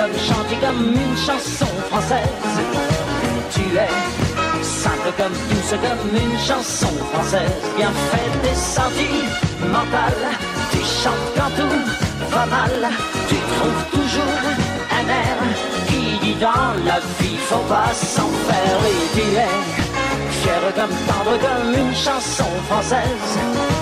comme chanter comme une chanson française. Tu es simple comme douce comme une chanson française. Bien faite et sentimentale, tu chantes quand tout va mal. Tu trouves toujours un air qui dit dans la vie faut pas s'en faire. Et tu es fier comme tendre comme une chanson française.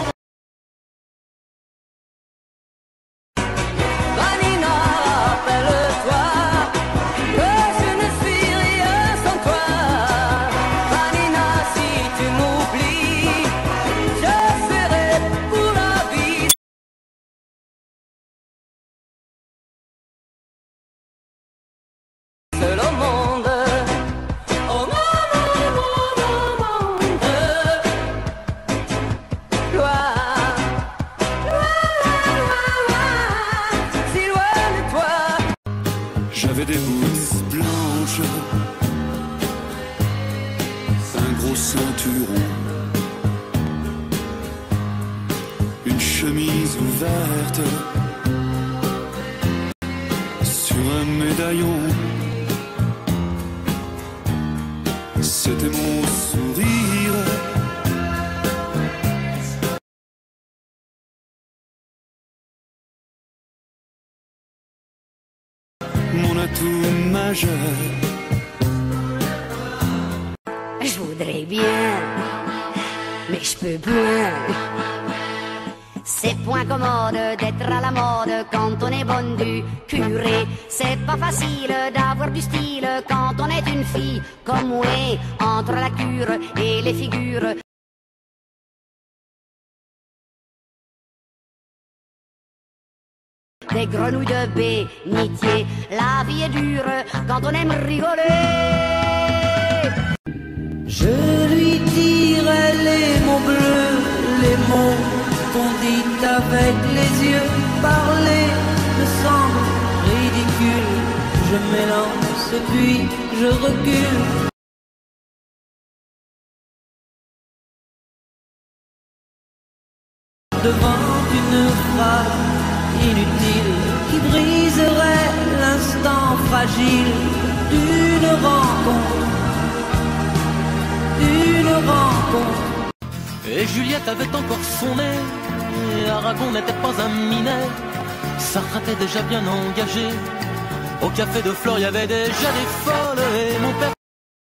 J'avais des boules blanches, un gros ceinturon, une chemise ouverte sur un médaillon. C'était mon sourire. Mon atout majeur. Je voudrais bien, mais je peux point. C'est point commode d'être à la mode quand on est bonne du curé. C'est pas facile d'avoir du style quand on est une fille comme moi. Entre la cure et les figures, des grenouilles de bénitier. La vie est dure quand on aime rigoler. Je lui dirai les mots bleus, les mots qu'on dit avec les yeux. Parler me semble ridicule. Je m'élance puis je recule. Devant une phrase inutile qui briserait l'instant fragile d'une rencontre, d'une rencontre. Et Juliette avait encore son nez, et Aragon n'était pas un minet. Sartre était déjà bien engagé. Au café de Flore, il y avait déjà des folles, et mon père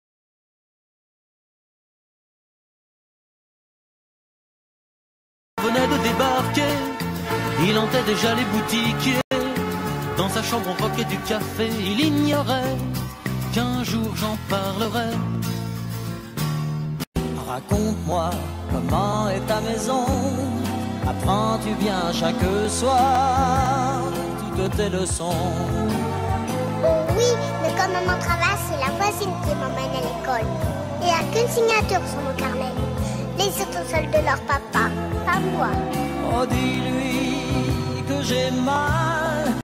venait de débarquer. Il hantait déjà les boutiquiers. Dans sa chambre on croquait du café. Il ignorait qu'un jour j'en parlerai. Raconte-moi comment est ta maison. Apprends-tu bien chaque soir toutes tes leçons? Oh oui, mais comme maman travaille, c'est la voisine qui m'emmène à l'école. Il n'y a qu'une signature sur mon carnet. Les autres seuls de leur papa, pas moi. Oh, dis-lui que j'ai mal.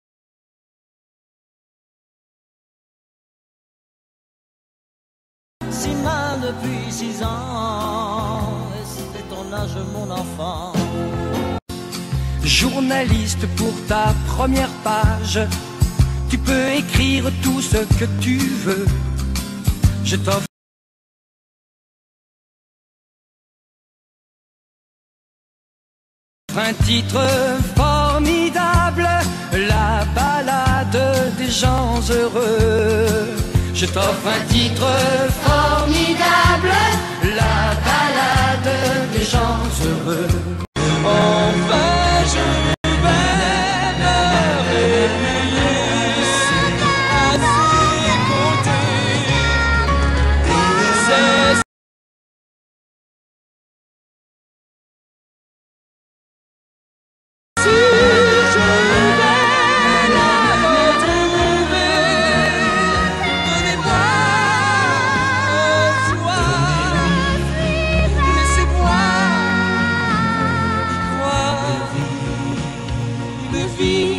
Si mal depuis 6 ans, et c'est ton âge mon enfant. Journaliste pour ta première page, tu peux écrire tout ce que tu veux. Je t'offre un titre formidable, la balade des gens heureux. Je t'offre un titre formidable, la balade des gens heureux. Enfin je vais me réveiller, ainsi compter. Si je vais la retrouver, donnez-moi soir, laissez-moi y croire. Une vie,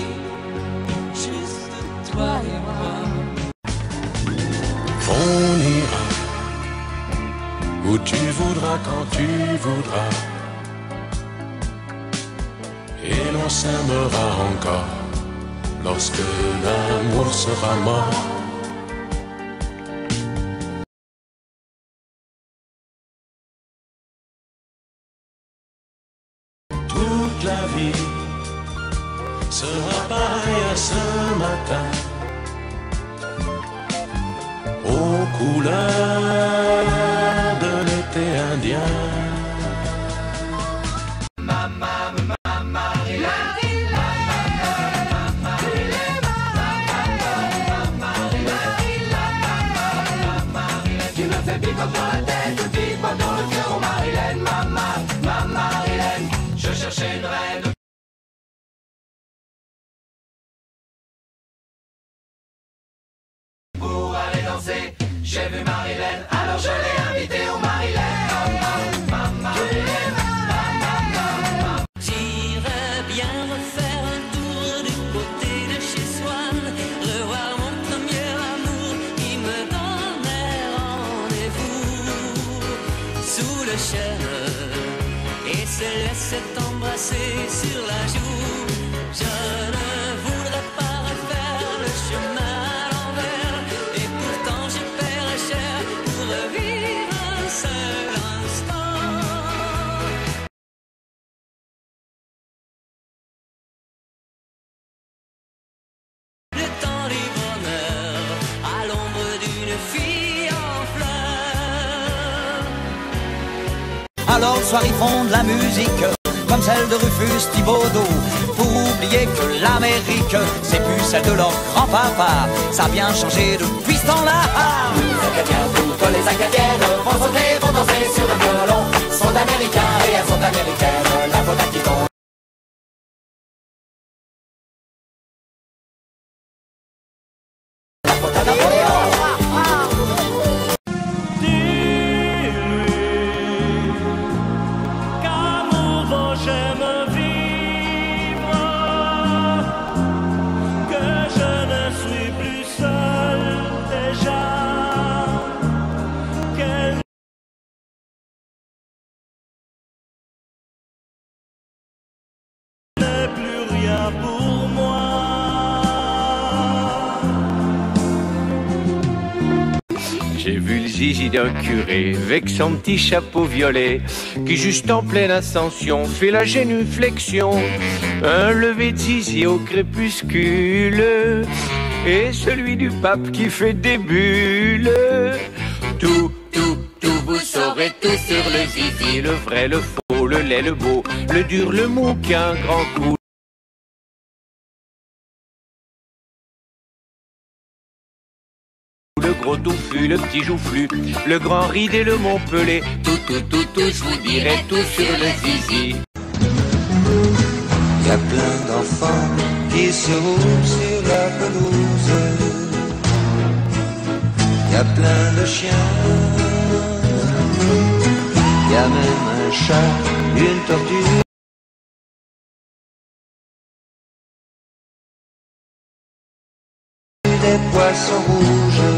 juste toi et moi. On ira où tu voudras, quand tu voudras, et l'on s'aimera encore lorsque l'amour sera mort. Toute la vie sera pareille à ce matin, aux couleurs de l'été indien. J'ai vu Marilyn, alors je l'ai invitée au Marilyn. J'irais bien refaire un tour du côté de chez Swann, revoir mon premier amour qui me donnait rendez-vous sous le chêne et se laisser embrasser sur la joue. Je ne voudrais pas refaire le chemin. Alors le soir ils font de la musique comme celle de Rufus Thibaudot, pour oublier que l'Amérique c'est plus celle de leur grand-papa. Ça a bien changé depuis ce temps-là. Les Acadiens, toutes les Acadiennes vont sauter, vont danser sur le violon. Sont américains et elles sont américaines, la faute à qui tombe. La faute à Napoléon. J'ai vu le zizi d'un curé avec son petit chapeau violet qui juste en pleine ascension fait la génuflexion. Un lever de zizi au crépuscule et celui du pape qui fait des bulles. Tout, vous saurez tout sur le zizi, le vrai, le faux, le laid, le beau, le dur, le mou qu'un grand coup. Le gros touffu, le petit joufflu, le grand ride et le Montpellier. Tout, je vous dirai tout sur le zizi. Y a plein d'enfants qui se roulent sur la pelouse. Y a plein de chiens. Y a même un chat, une tortue. Des poissons rouges,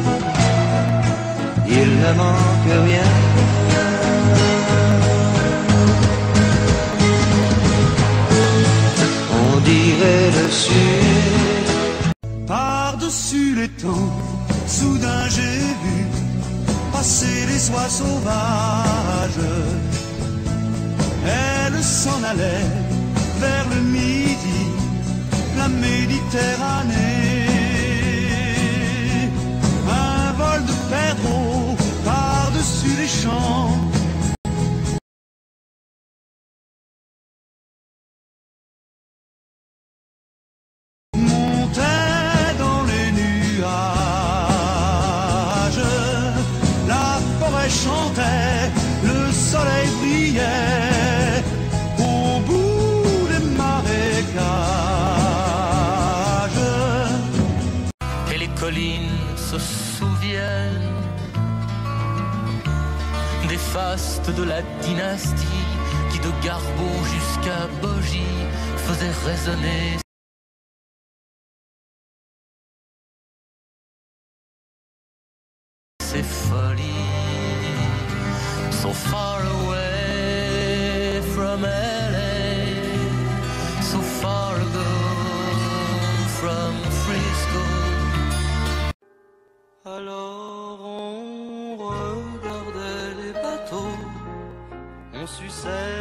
il ne manque rien. On dirait le sud. Par-dessus les temps, soudain j'ai vu passer les oies sauvages. Elles s'en allaient vers le midi, la Méditerranée. Un vol de perdreaux par-dessus les champs. Montait dans les nuages. La forêt chantait, le soleil brillait. Au bout des marécages. Et les collines se souviennent des fastes de la dynastie qui de Garbeau jusqu'à Bogie faisaient résonner ces folies. So far away from LA, so far ago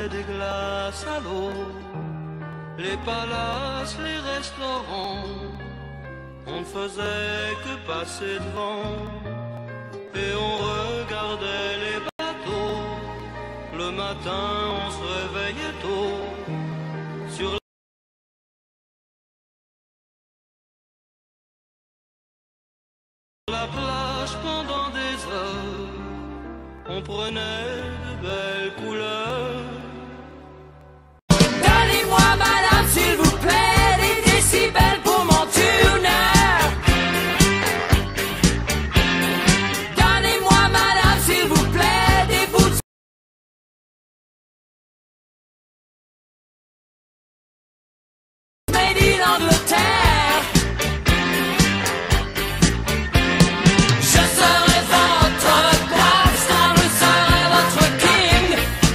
vendait des glaces à l'eau, les palaces, les restaurants, on ne faisait que passer devant et on regardait les bateaux. Le matin, on se réveillait tôt sur la plage pendant des heures. On prenait de belles couleurs. Donnez-moi, madame, s'il vous plaît, des décibels pour mon tuner. Donnez-moi, madame, s'il vous plaît, des bouts de made in Angleterre. Je serai votre popstar, je serai votre king.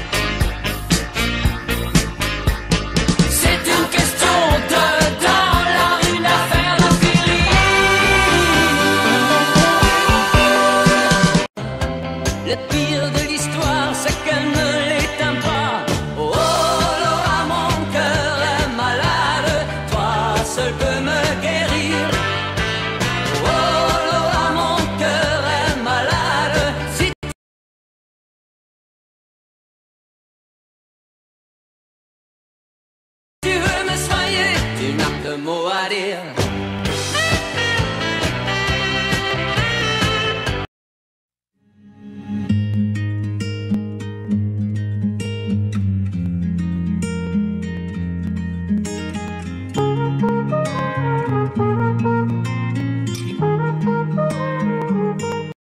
C'est une question de dollars, une affaire de feeling. Le pire de l'histoire, c'est qu'elle ne l'éteint pas. Oh, Laura, mon cœur est malade, toi seul peux me guérir. Oh, Laura, mon cœur est malade, si tu veux me soigner, tu n'as que mot à dire.